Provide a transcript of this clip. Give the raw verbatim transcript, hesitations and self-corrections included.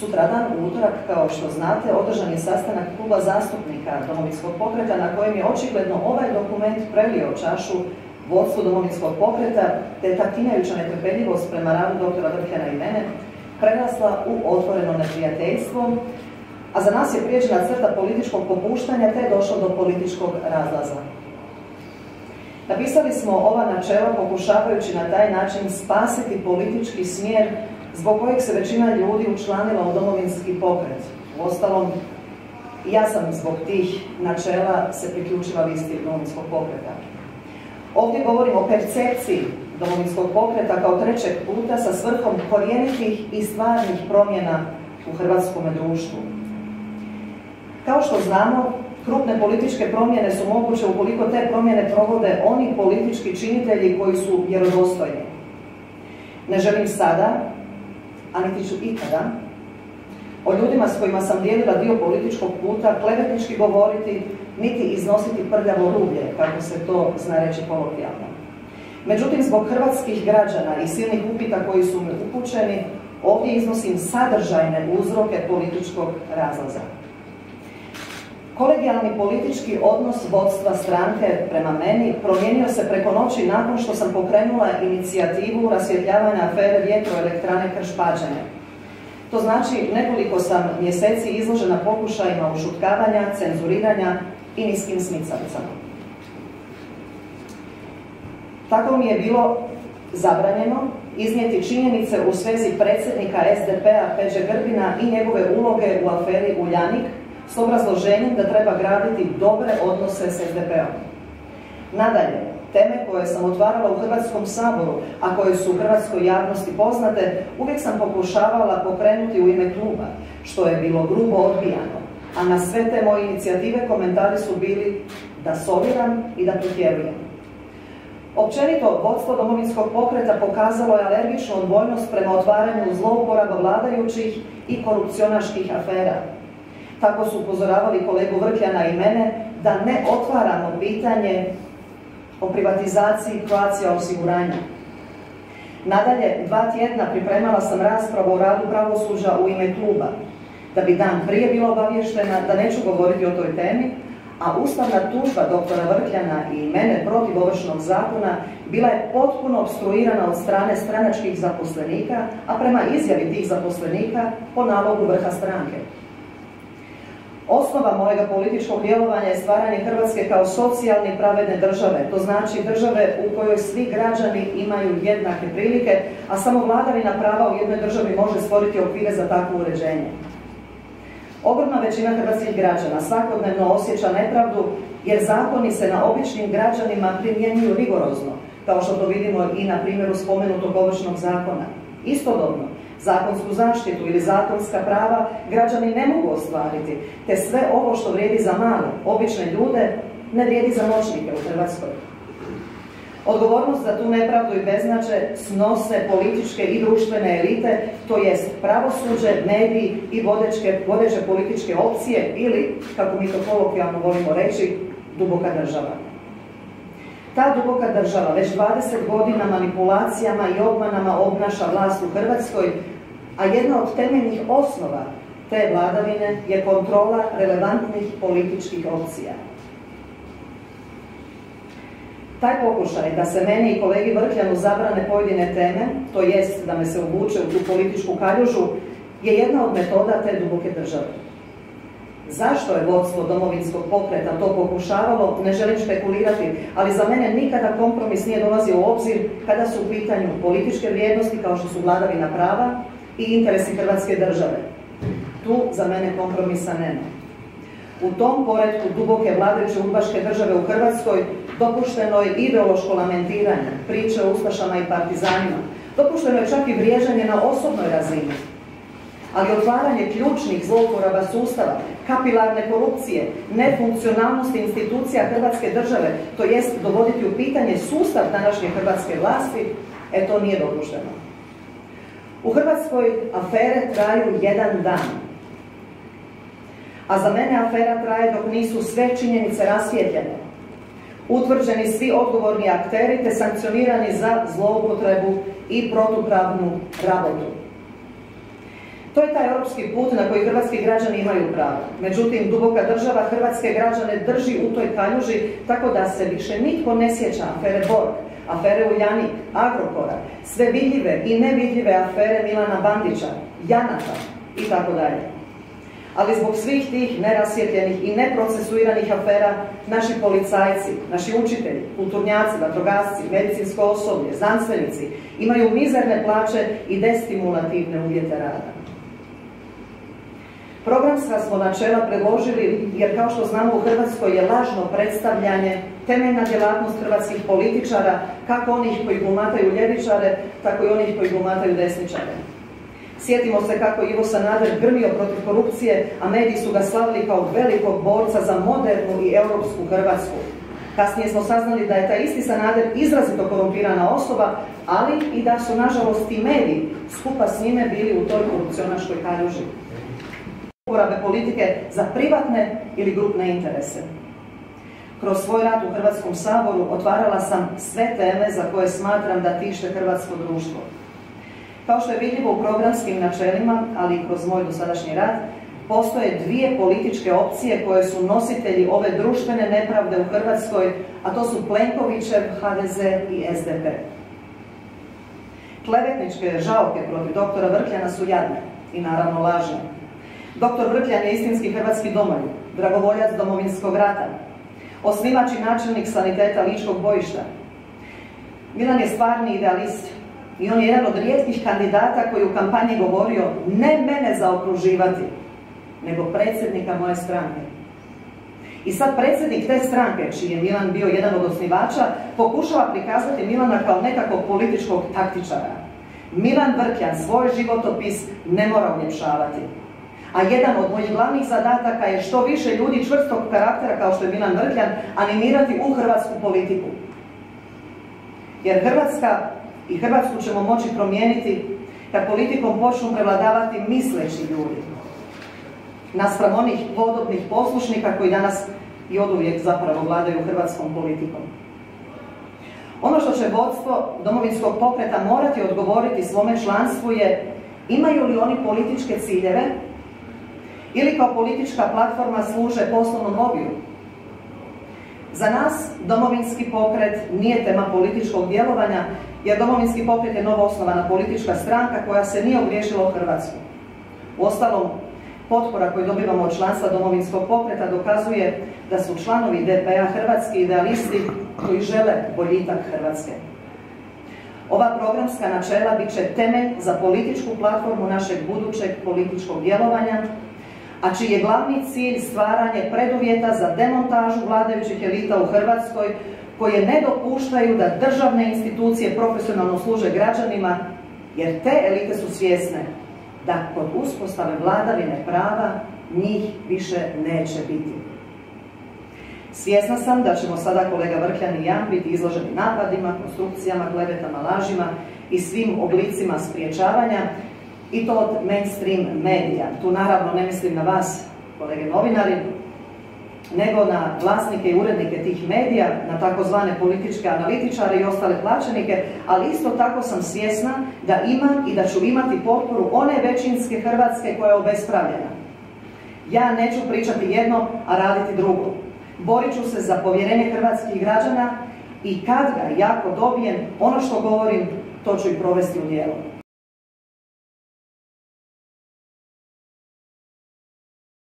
Sutradan, u utorak, kao što znate, održan je sastanak kluba zastupnika Domovinskog pokreta na kojem je očigledno ovaj dokument prelio čašu vodstvu Domovinskog pokreta, te ta tinjajuća netrpeljivost prema radu doktora Vrkljana i mene prerasla u otvoreno neprijateljstvo, a za nas je prijeđena crta političkog popuštanja te je došlo do političkog razlaza. Napisali smo ova načela pokušavajući na taj način spasiti politički smjer zbog kojeg se većina ljudi učlanila u Domovinski pokret. Uostalom, ja sam zbog tih načela se priključila listi Domovinskog pokreta. Ovdje govorimo o percepciji Domovinskog pokreta kao trećeg puta sa svrhom korijenitih i stvarnih promjena u hrvatskom društvu. Kao što znamo, krupne političke promjene su moguće ukoliko te promjene provode oni politički činitelji koji su vjerodostojni. Ne želim sada, a niti ću ikada, o ljudima s kojima sam dijelila dio političkog puta klevetnički govoriti, niti iznositi prljavo rublje, kako se to zna reći kolokvijalno. Međutim, zbog hrvatskih građana i silnih upita koji su mi upućeni, ovdje iznosim sadržajne uzroke političkog razlaza. Kolegijalni politički odnos vodstva stranke prema meni promijenio se preko noći nakon što sam pokrenula inicijativu rasvjetljavanja afere vjetroelektrane Krš-Pađene. To znači, nekoliko sam mjeseci izložena pokušajima ušutkavanja, cenzuriranja i niskim smicalicama. Tako mi je bilo zabranjeno iznijeti činjenice u svezi predsjednika S D P-a Peđe Grbina i njegove uloge u aferi Uljanik s obrazloženjem da treba graditi dobre odnose s S D P-om. Nadalje, teme koje sam otvarala u Hrvatskom saboru, a koje su u hrvatskoj javnosti poznate, uvijek sam pokušavala pokrenuti u ime kluba, što je bilo grubo odbijano, a na sve te moje inicijative komentari su bili da soviram i da pretjerujem. Općenito, vodstvo Domovinskog pokreta pokazalo je alergičnu odbojnost prema otvaranju zlouporaba vladajućih i korupcionaških afera. Tako su upozoravali kolegu Vrkljana i mene da ne otvaramo pitanje o privatizaciji Croatia osiguranja. Nadalje, dva tjedna pripremala sam raspravu o radu pravosuđa u ime kluba, da bi dan prije bila obavještena da neću govoriti o toj temi, a ustavna tužba doktora Vrkljana i mene protiv Ovršnog zakona bila je potpuno opstruirana od strane stranačkih zaposlenika, a prema izjavi tih zaposlenika po nalogu vrha stranke. Osnova mojega političkog djelovanja je stvaranje Hrvatske kao socijalne i pravedne države, to znači države u kojoj svi građani imaju jednake prilike, a samo vladavina prava u jednoj državi može stvoriti okvire za takvo uređenje. Ogromna većina hrvatskih građana svakodnevno osjeća nepravdu jer zakoni se na običnim građanima primjenjuju rigorozno, kao što to vidimo i na primjeru spomenutog Ovršnog zakona. Istodobno, zakonsku zaštitu ili zakonska prava građani ne mogu ostvariti, te sve ovo što vrijedi za male, obične ljude, ne vrijedi za moćnike u Hrvatskoj. Odgovornost za tu nepravdu i beznađe snose političke i društvene elite, to jest pravosuđe, mediji i vodeće političke opcije ili, kako mi to kolokvijalno volimo reći, duboka država. Ta duboka država već dvadeset godina manipulacijama i obmanama obnaša vlast u Hrvatskoj, a jedna od temeljnih osnova te vladavine je kontrola relevantnih političkih opcija. Taj pokušaj da se meni i kolegi Vrkljanu zabrane pojedine teme, to jest da me se uvuče u tu političku kaljužu, je jedna od metoda te duboke države. Zašto je vodstvo Domovinskog pokreta to pokušavalo, ne želim špekulirati, ali za mene nikada kompromis nije dolazio u obzir kada su u pitanju političke vrijednosti kao što su vladavina prava i interesi Hrvatske države. Tu za mene kompromisa nema. U tom poretku duboke vladajuće udbaške države u Hrvatskoj dopušteno je ideološko lamentiranje, priče o ustašama i partizanima, dopušteno je čak i vrijeđanje na osobnoj razini. Ali otvaranje ključnih zlouporaba sustava, kapilarne korupcije, nefunkcionalnosti institucija Hrvatske države, to jest dovoditi u pitanje sustav današnje hrvatske vlasti, e to nije dopušteno. U Hrvatskoj afere traju jedan dan. A za mene afera traje dok nisu sve činjenice rasvijetljene, utvrđeni svi odgovorni akteri te sankcionirani za zloupotrebu i protupravnu rabotu. To je taj europski put na koji hrvatski građani imaju pravo. Međutim, duboka država hrvatske građane drži u toj kaljuži tako da se više nitko ne sjeća afere Borg, afere Uljanik, Agrokora, sve vidljive i nevidljive afere Milana Bandića, Janaka i tako dalje. Ali zbog svih tih nerasvjetljenih i neprocesuiranih afera, naši policajci, naši učitelji, kulturnjaci, vatrogasci, medicinsko osoblje, znanstvenici imaju mizerne plaće i destimulativne uvjete rada. Programska smo načela predložili jer, kao što znamo, u Hrvatskoj je lažno predstavljanje temeljna djelatnost hrvatskih političara, kako onih koji glumataju ljevičare, tako i onih koji glumataju desničare. Sjetimo se kako Ivo Sanader grmio protiv korupcije, a mediji su ga slavili kao velikog borca za modernu i europsku Hrvatsku. Kasnije smo saznali da je taj isti Sanader izrazito korumpirana osoba, ali i da su, nažalost, i mediji skupa s njime bili u toj korupcionaškoj kaljuži. Uporabe politike za privatne ili grupne interese. Kroz svoj rad u Hrvatskom saboru otvarala sam sve teme za koje smatram da tište hrvatsko društvo. Kao što je vidljivo u programskim načelima, ali i kroz moj dosadašnji rad, postoje dvije političke opcije koje su nositelji ove društvene nepravde u Hrvatskoj, a to su Plenkovićev ha de ze i es de pe. Klevetničke žalke protiv doktora Vrkljana su jadne i naravno lažne. Doktor Vrkljan je istinski hrvatski domoljub, dragovoljac Domovinskog rata, osnivač i načelnik saniteta Ličkog bojišta. Milan je stvarni idealist i on je jedan od rijetkih kandidata koji u kampanji govorio ne mene zaokruživati, nego predsjednika moje stranke. I sad predsjednik te stranke, čiji je Milan bio jedan od osnivača, pokušava prikazati Milana kao nekakvog političkog taktičara. Milan Vrkljan svoj životopis ne mora uljepšavati. A jedan od mojih glavnih zadataka je što više ljudi čvrstog karaktera kao što je Milan Vrkljan animirati u hrvatsku politiku. Jer Hrvatska i Hrvatsku ćemo moći promijeniti kad politikom počnu prevladavati misleći ljudi, naspram onih podobnih poslušnika koji danas i oduvijek zapravo vladaju hrvatskom politikom. Ono što će vodstvo Domovinskog pokreta morati odgovoriti svome članstvu je imaju li oni političke ciljeve ili kao politička platforma služe poslovnom lobiju. Za nas Domovinski pokret nije tema političkog djelovanja, jer Domovinski pokret je novo osnovana politička stranka koja se nije ogriješila o Hrvatsku. Uostalom, potpora koju dobivamo od članstva Domovinskog pokreta dokazuje da su članovi de pe a hrvatski idealisti koji žele boljitak Hrvatske. Ova programska načela bit će temelj za političku platformu našeg budućeg političkog djelovanja, a čiji je glavni cilj stvaranje preduvjeta za demontažu vladajućih elita u Hrvatskoj, koje ne dopuštaju da državne institucije profesionalno služe građanima, jer te elite su svjesne da kod uspostave vladavine prava njih više neće biti. Svjesna sam da ćemo sada kolega Vrkljan i ja biti izloženi napadima, konstrukcijama, klevetama, lažima i svim oblicima spriječavanja, i to od mainstream medija. Tu naravno ne mislim na vas, kolege novinari, nego na vlasnike i urednike tih medija, na takozvane političke analitičare i ostale plaćenike, ali isto tako sam svjesna da imam i da ću imati potporu one većinske Hrvatske koja je obespravljena. Ja neću pričati jedno, a raditi drugo. Borit ću se za povjerenje hrvatskih građana i kad ga jako dobijem, ono što govorim, to ću i provesti u djelo.